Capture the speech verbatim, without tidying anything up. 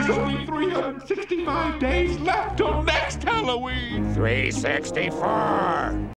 There's only three hundred sixty-five days left till next Halloween. three sixty-four.